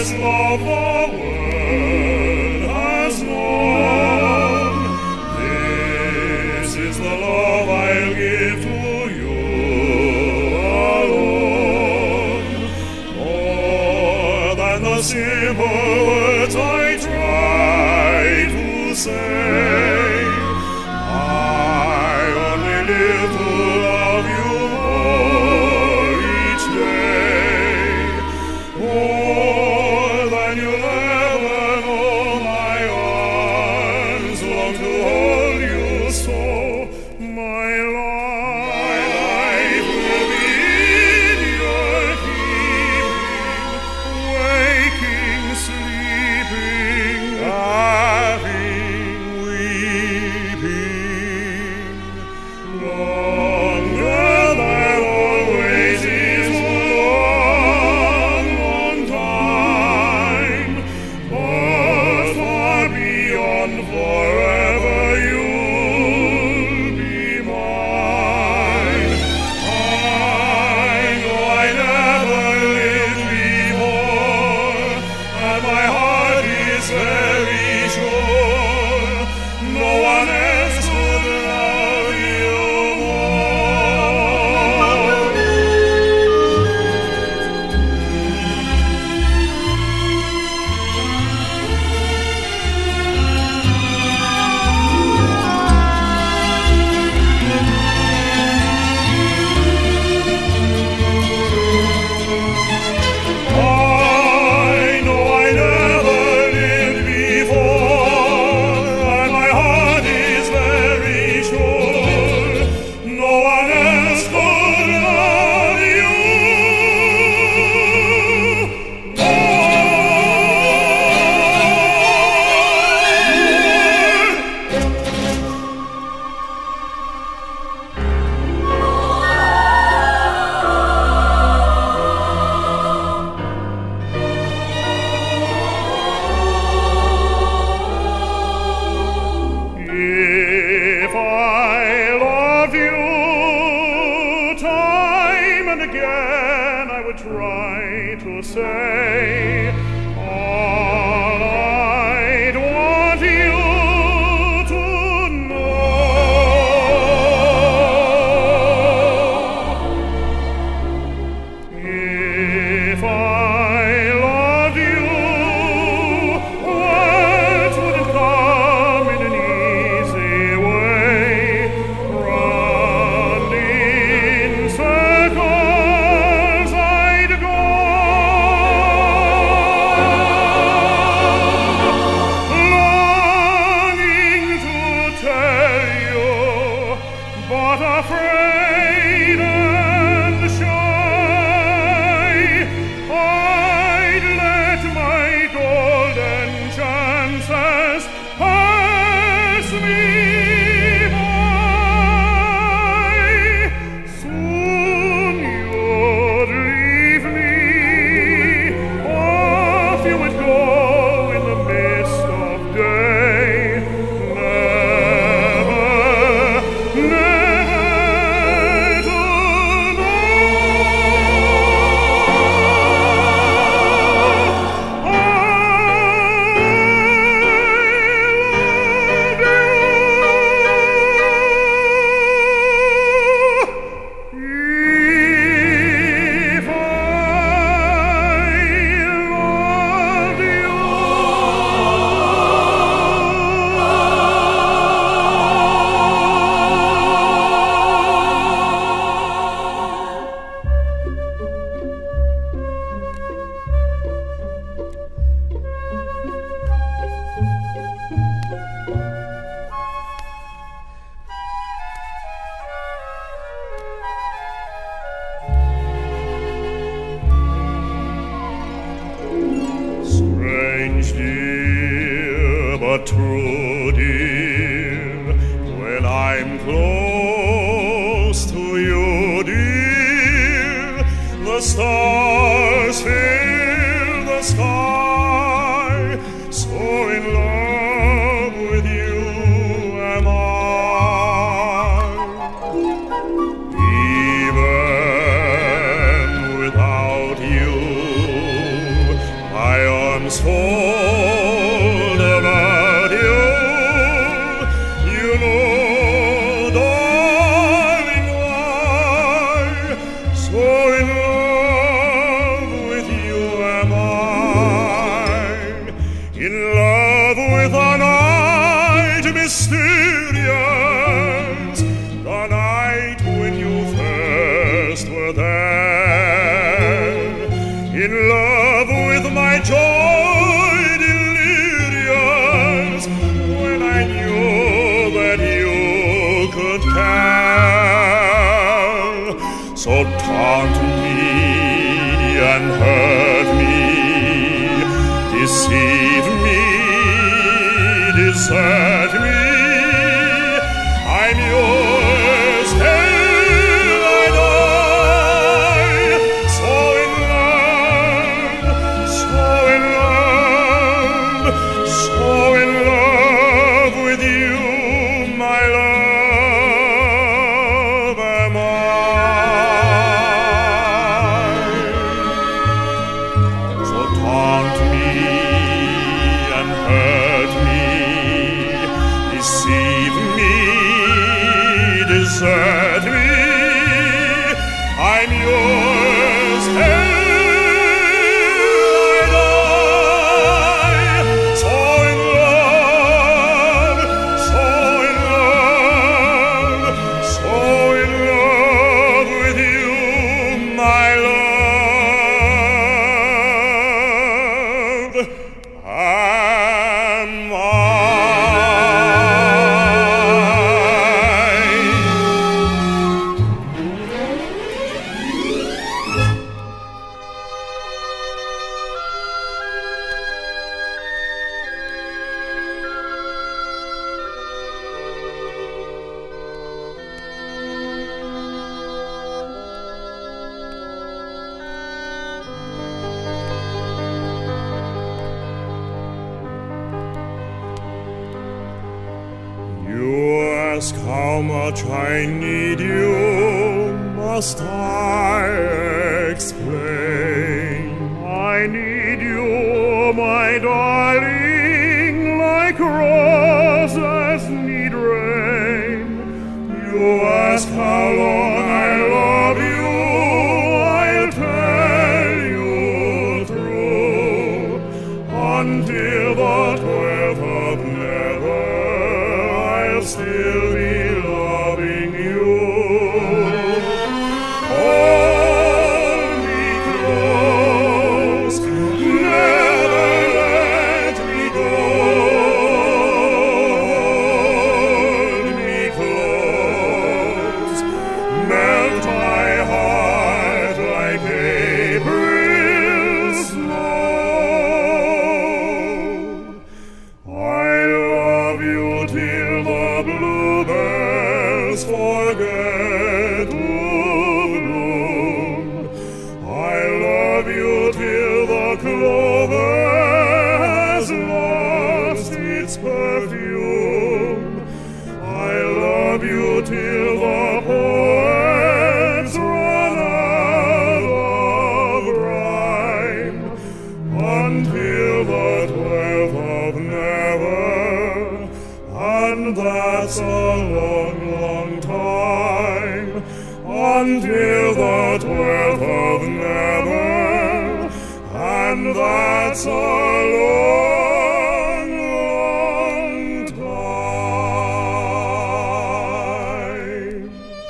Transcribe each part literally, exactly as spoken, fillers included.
sweetest love the world has known. This is the love I'll give to you alone. More than the simple words I try to say, I only live to love you more each day. More than you'll ever know, my arms long to hold you so. My life will be in your keeping, waking, sleeping, laughing, weeping. Longer than always is a long, long time, but far beyond forever you'll be mine. I know I never lived before, and my heart is very sure no one else could love you I know I never lived before, and my heart is very sure no one else could love you If I love you time and again, I would try to say all I'd want you to know. If I loved you, words wouldn't come in an easy way. Round in circles I'd go, longing to tell you, but afraid and shy. I'd let my golden chances pass me by. Soon you'd leave me, off you would go in the mist of day. Never, never to know. I love you. If I loved Strange, dear, but true, dear, when I'm close to you, dear, the stars fill the sky, so in love with you am I. Even without you, I arms fold about you. You know, darling, why so in love with you am I, in love with a night mysterious, the night when you first were there, in love with my joy delirious, when I knew that you could care. So taunt me and hurt me, deceive me, desert me, I'm yours till I die. So in love, so in love, so in love with you, my love am I. So taunt me and hurt me, deceive me, desert me, I'm yours till I die. So in love, so in love, so in love with you, my love am I. You ask how much I need you, must I explain? I need you, my darling, like roses need rain. You ask how long I love you, I'll tell you true, until the twelfth of never, I'll still be loving you. Hold me close, never let me go. Hold me close, melt my heart like April snow. I love you till the bluebells forget to bloom. I love you till the clover has lost its perfume. I love you till the poets run out of rhyme, until the twelfth of never, and that's a long, long time, until the twelfth of never, and that's a long, long time.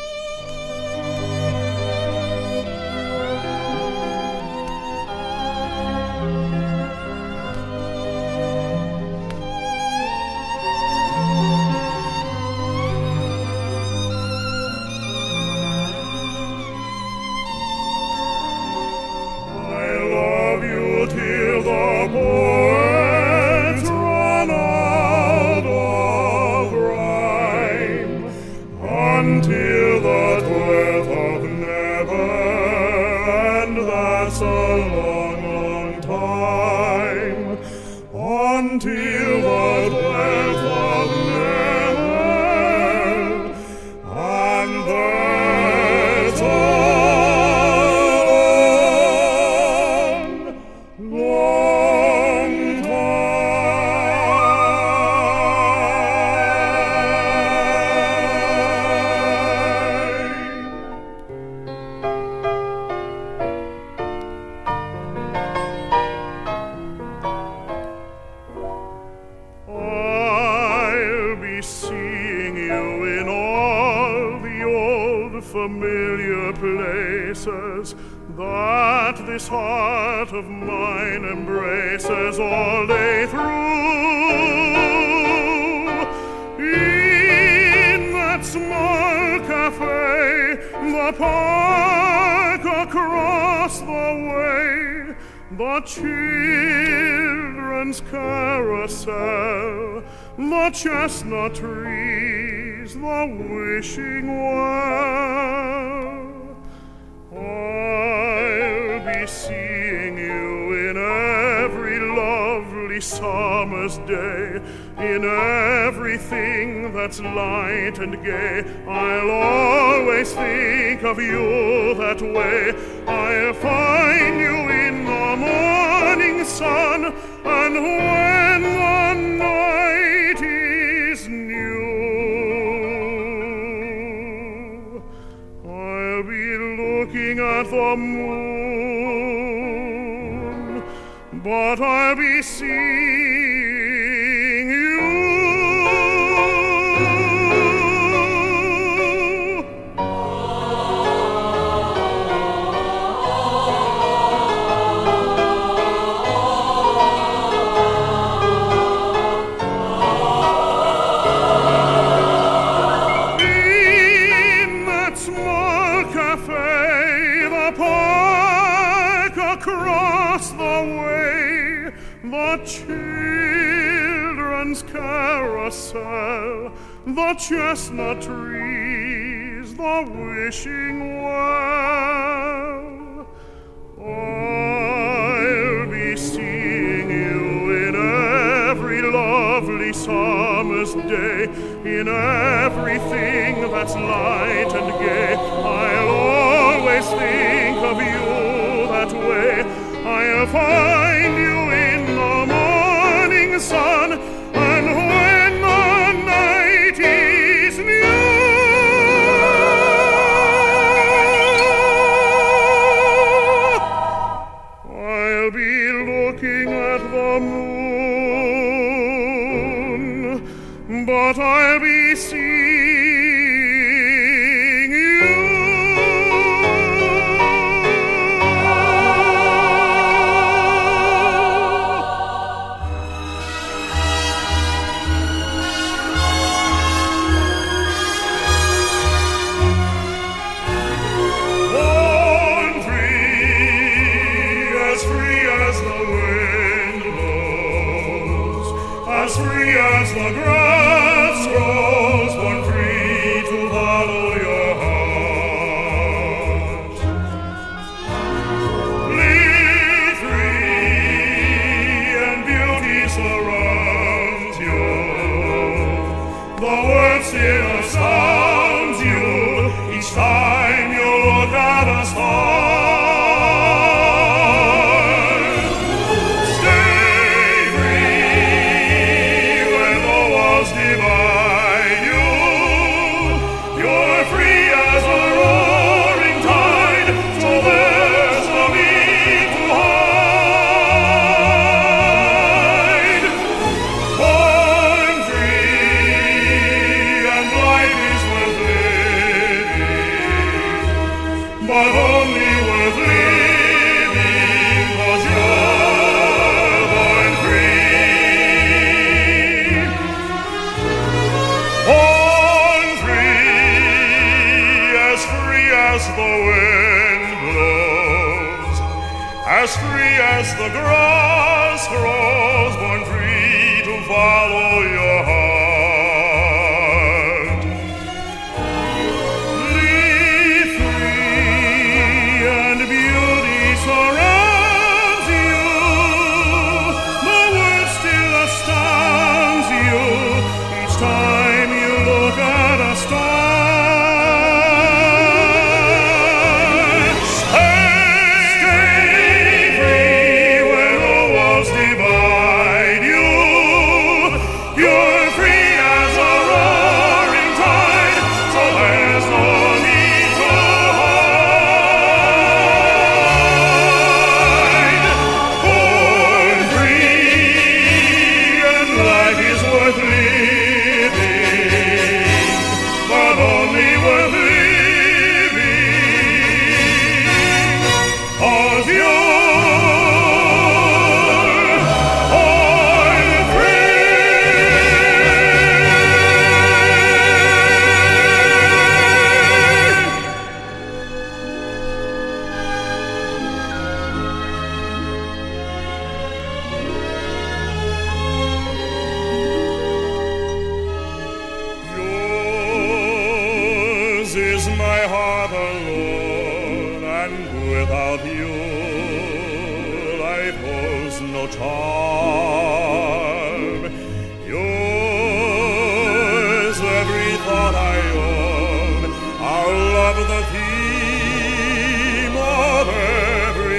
I love you till the poets run out of rhyme, until the twelfth of never, and that's a long, long time, until the twelfth of never, and that's a long, long graces that this heart of mine embraces all day through. In that small cafe, the park across the way, the children's carousel, the chestnut trees, the wishing well. I'll be seeing you in every lovely summer's day, in everything that's light and gay. I'll always think of you that way. I'll find you in the morning sun, and when the night is new, I'll be looking at the moon, but I'll be seeing you. Across the way, the children's carousel, the chestnut trees, the wishing well. I'll be seeing you in every lovely summer's day, in everything that's light and gay. I'll always think of you that way. I'll find you in the morning sun, and when the night is new, I'll be looking at the moon, but I'll be seeing as the grass grows, born free to follow your heart. Live free and beauty surrounds you. The world still astounds you each time you look at a star. As free as the grass grows, born free to follow your heart. Live free and beauty surrounds you. The world still astounds you each time you look at a star. Stay free when is my heart alone, and without you life holds no charm. Yours every thought I own, our love the theme of every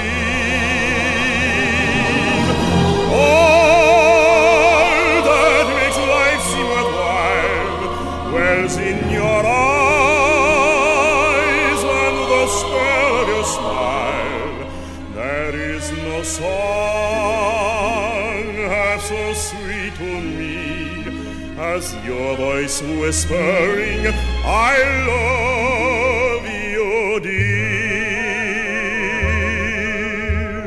dream. All that makes life seem worthwhile dwells in your eyes and the spell of your smile. There is no song half so sweet to me as your voice whispering, I love you, dear.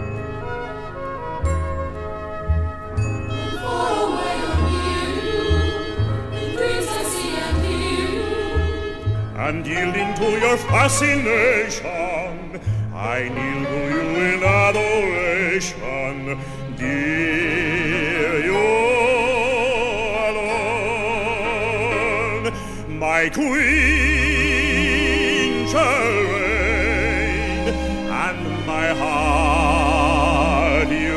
Far away or near you, in dreams I see and hear you. And yielding to your fascination, I kneel to you in adoration, dear. You alone, my queen, shall reign, and my heart you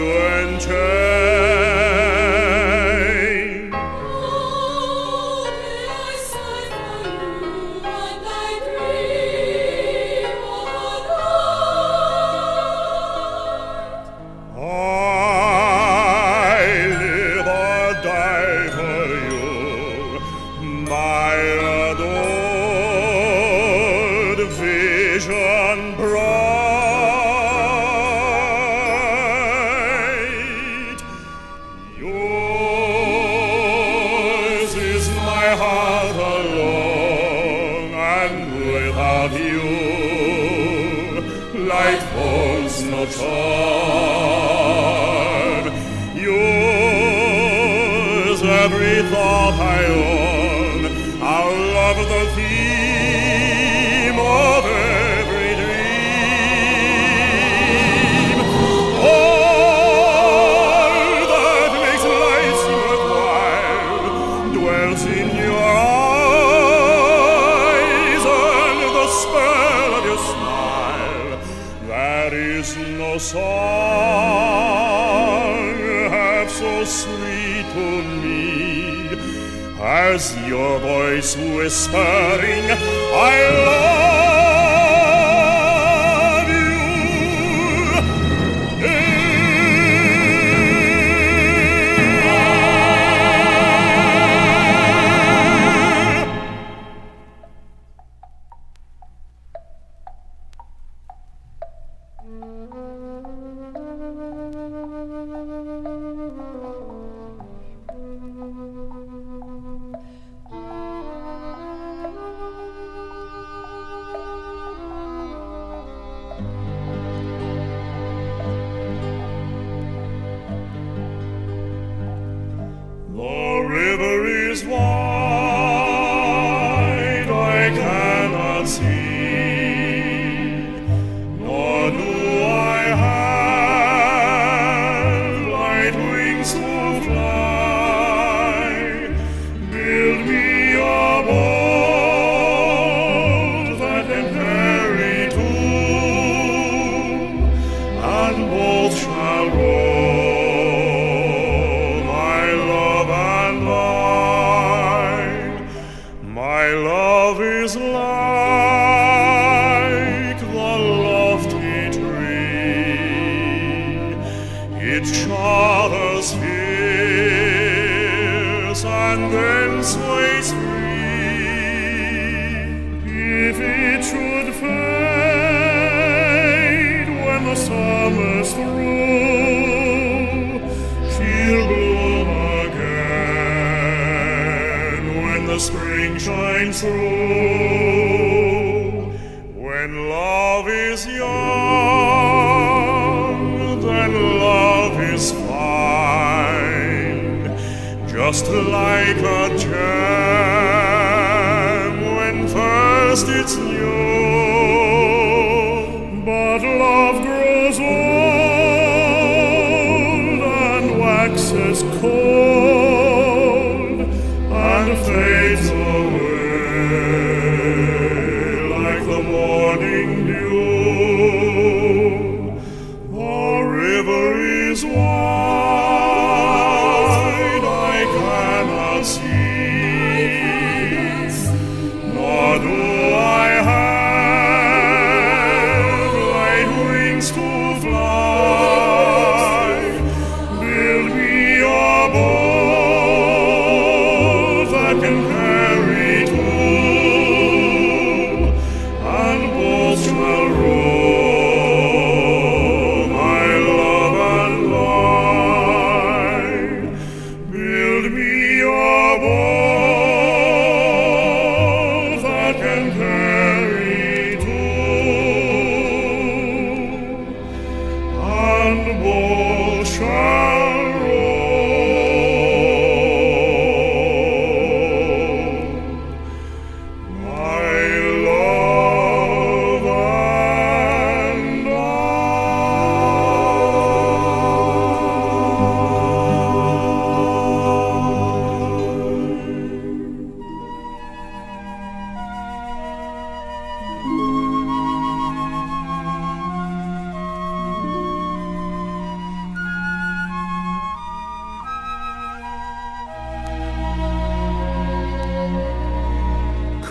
enchain. All day I sigh for you, and I dream of a night. I live or die for you, my adored vision bright. Yours is my heart alone, and without you life holds no charm. Yours every thought I own, our love the theme of every dream. All that makes life seem worthwhile dwells in your eyes and the spell of your smile. There is no song half so sweet to me as your voice whispering, I love you, dear. The river is wide, I cannot see, nor do I have light wings to fly. Build me a boat that can carry two, and both shall row. My love is like the lofty tree, it shudders fierce and then sways free. If it should fade when the summer's through, she'll bloom again when the spring shines through. When love is young, then love is fine, just like a gem when first it's new. But love grows old and waxes cold and fades away.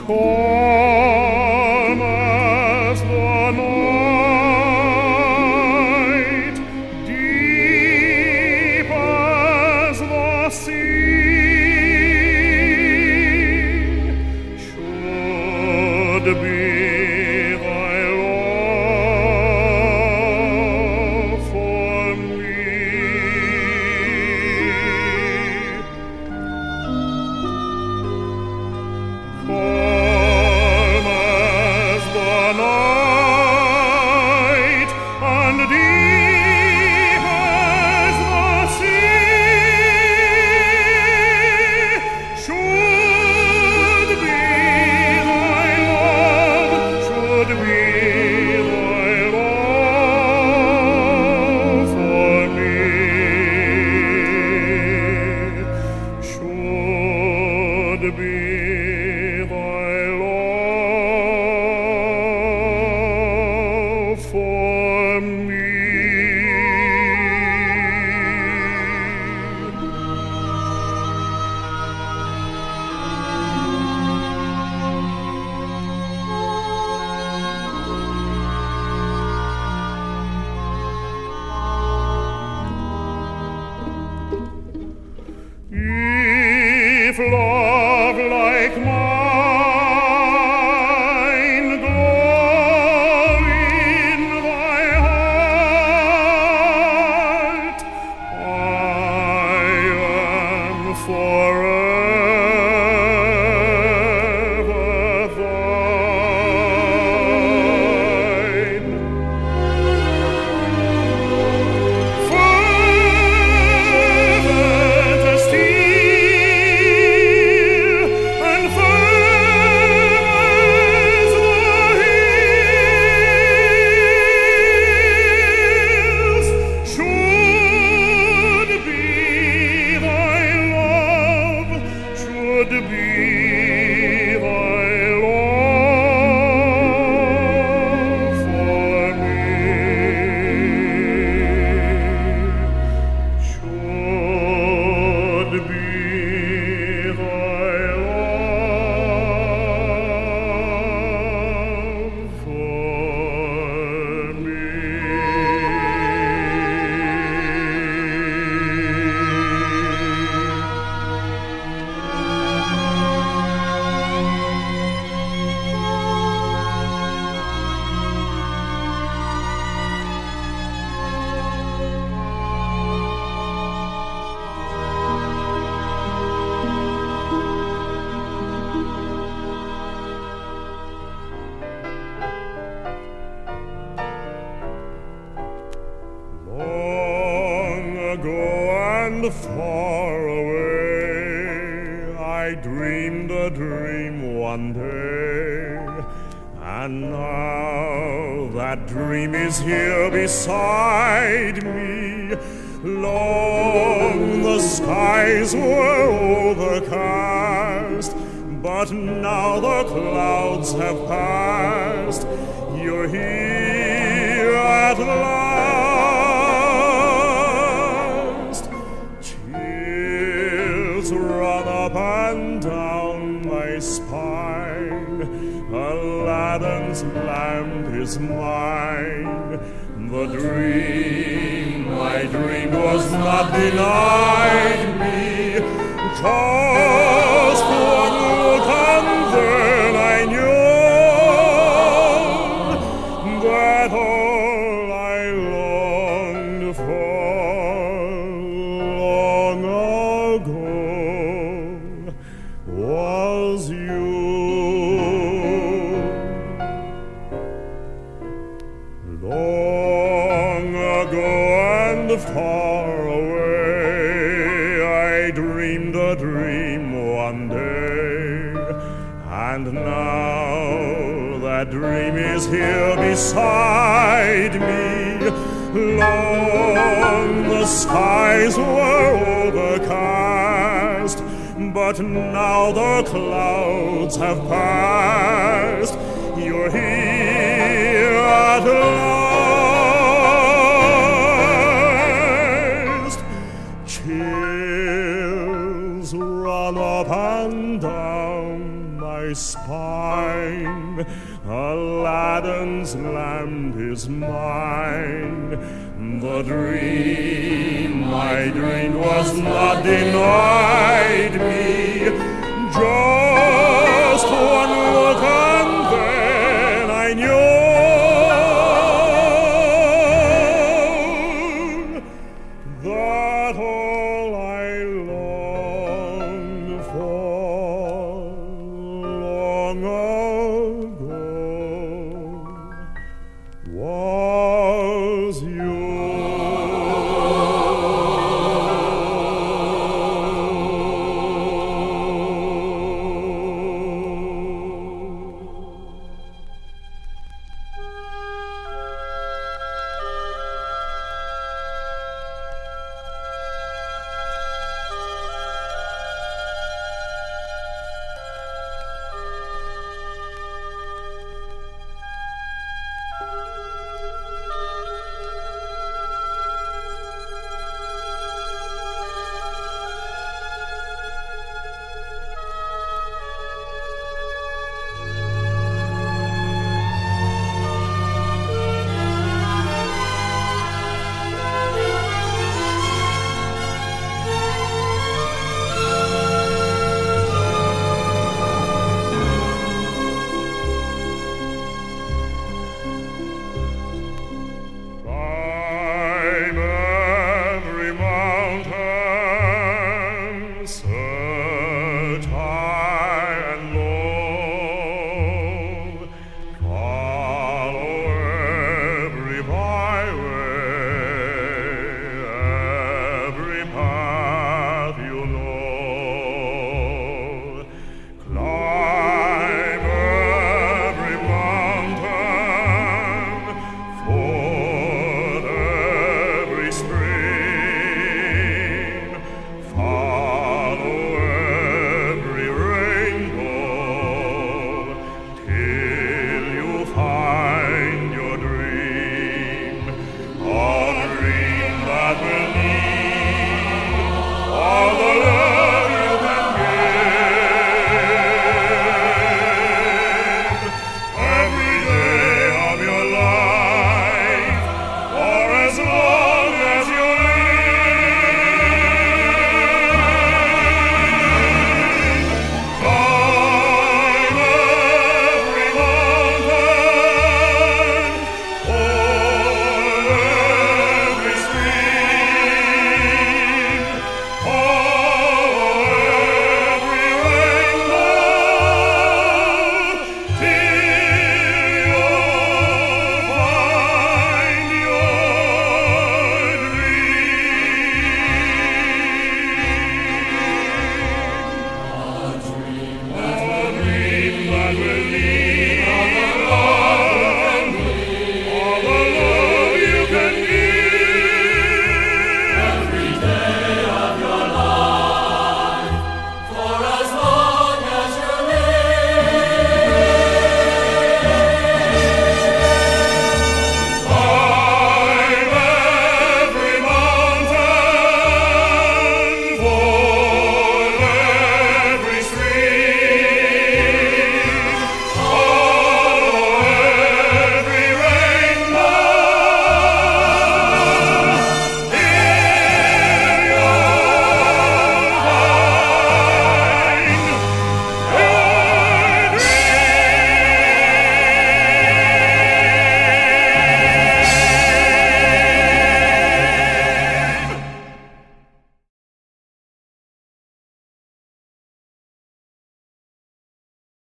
calm as the night, deep as the sea, should be thy love for me. Calm as the night and deep as the sea, should be thy love, should be thy love for me, should be thy love for me. If love like mine glow in thy heart, I am forever thine. Fervent as steel and firm as the hills, should be thy love, should be thy love for me, should be thy love for me. Long ago and far away, I dreamed a dream one day, and now that dream is here beside me. Long the skies were overcast, but now the clouds have passed. You're here at last. Chills run up and down my spine. Aladdin's lamp is mine. The dream I dreamed was not denied me. Just one look and then I knew that all I longed for long ago was you. Long ago and far away, I dreamed a dream one day, and now that dream is here beside me. Long the skies were overcast, but now the clouds have passed. You're here at last. Chills run up and down my my spine. Aladdin's lamp is mine. The dream I dreamed was not denied me.